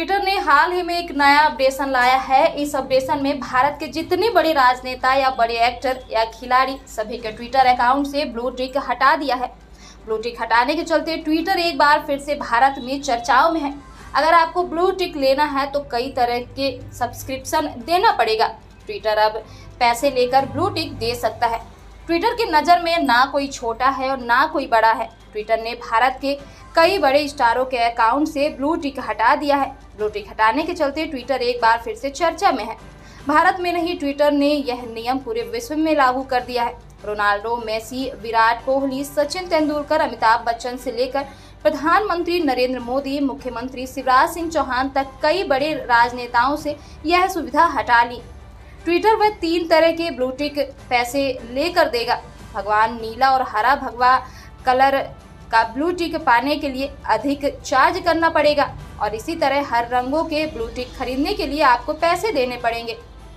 Twitter ने हाल ही में एक नया अपडेशन लाया है। इस अपडेशन में भारत के जितने बड़े राजनेता या बड़े एक्टर या खिलाड़ी सभी के ट्विटर अकाउंट से ब्लू टिक हटा दिया है। ब्लू टिक हटाने के चलते ट्विटर एक बार फिर से भारत में चर्चाओं में है। अगर आपको ब्लू टिक लेना है तो कई तरह के सब्सक्रिप्शन देना पड़ेगा। ट्विटर अब पैसे लेकर ब्लू टिक दे सकता है। ट्विटर की नज़र में ना कोई छोटा है और ना कोई बड़ा है। ट्विटर ने भारत के कई बड़े स्टारों के अकाउंट से ब्लू टिक हटा दिया है। ब्लू टिक हटाने के चलते ट्विटर एक बार फिर से चर्चा में है। भारत में नहीं, ट्विटर ने यह नियम पूरे विश्व में लागू कर दिया है। रोनाल्डो, मेसी, विराट कोहली, सचिन तेंदुलकर, अमिताभ बच्चन से लेकर प्रधानमंत्री नरेंद्र मोदी, मुख्यमंत्री शिवराज सिंह चौहान तक कई बड़े राजनेताओं से यह सुविधा हटा ली। ट्विटर वह 3 तरह के ब्लू टिक पैसे लेकर देगा। भगवान नीला और हरा भगवा कलर का ब्लू टिक पाने के लिए अधिक चार्ज करना पड़ेगा और इसी तरह हर रंगों के ब्लू टिक खरीदने के लिए आपको पैसे देने पड़ेंगे।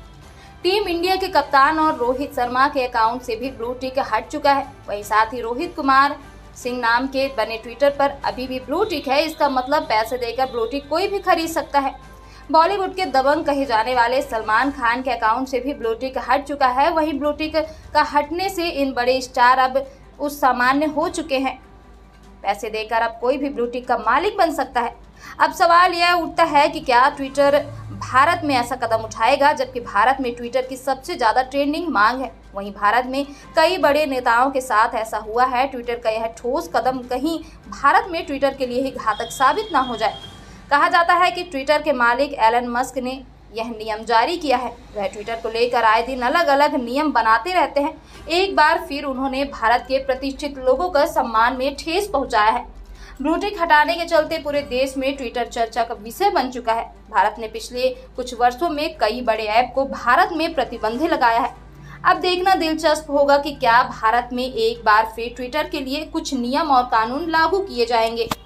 टीम इंडिया के कप्तान और रोहित शर्मा के अकाउंट से भी ब्लू टिक हट चुका है। वहीं साथ ही रोहित कुमार सिंह नाम के बने ट्विटर पर अभी भी ब्लू टिक है। इसका मतलब पैसे देकर ब्लू टिक कोई भी खरीद सकता है। बॉलीवुड के दबंग कहे जाने वाले सलमान खान के अकाउंट से भी ब्लू टिक हट चुका है। वहीं ब्लू टिक का हटने से इन बड़े स्टार अब उस सामान्य हो चुके हैं। पैसे देकर अब कोई भी ब्लू टिक का मालिक बन सकता है। अब सवाल यह उठता है कि क्या ट्विटर भारत में ऐसा कदम उठाएगा, जबकि भारत में ट्विटर की सबसे ज़्यादा ट्रेंडिंग मांग है। वहीं भारत में कई बड़े नेताओं के साथ ऐसा हुआ है। ट्विटर का यह ठोस कदम कहीं भारत में ट्विटर के लिए ही घातक साबित ना हो जाए। कहा जाता है कि ट्विटर के मालिक एलन मस्क ने यह नियम जारी किया है। वह ट्विटर को लेकर आए दिन अलग अलग नियम बनाते रहते हैं। एक बार फिर उन्होंने भारत के प्रतिष्ठित लोगों का सम्मान में ठेस पहुंचाया है। ब्लू टिक हटाने के चलते पूरे देश में ट्विटर चर्चा का विषय बन चुका है। भारत ने पिछले कुछ वर्षों में कई बड़े ऐप को भारत में प्रतिबंध लगाया है। अब देखना दिलचस्प होगा कि क्या भारत में एक बार फिर ट्विटर के लिए कुछ नियम और कानून लागू किए जाएंगे।